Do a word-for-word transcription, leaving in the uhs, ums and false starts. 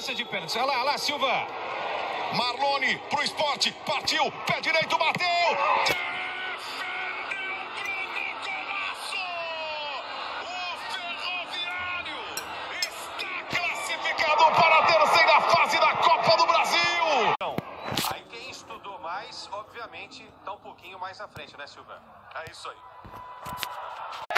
cobrança de pênalti. Olha lá, olha lá, Silva. Marlone pro Sport, partiu, pé direito, bateu. Para a terceira fase da Copa do Brasil. Aí quem estudou mais, obviamente, tá um pouquinho mais à frente, né, Silva? É isso aí.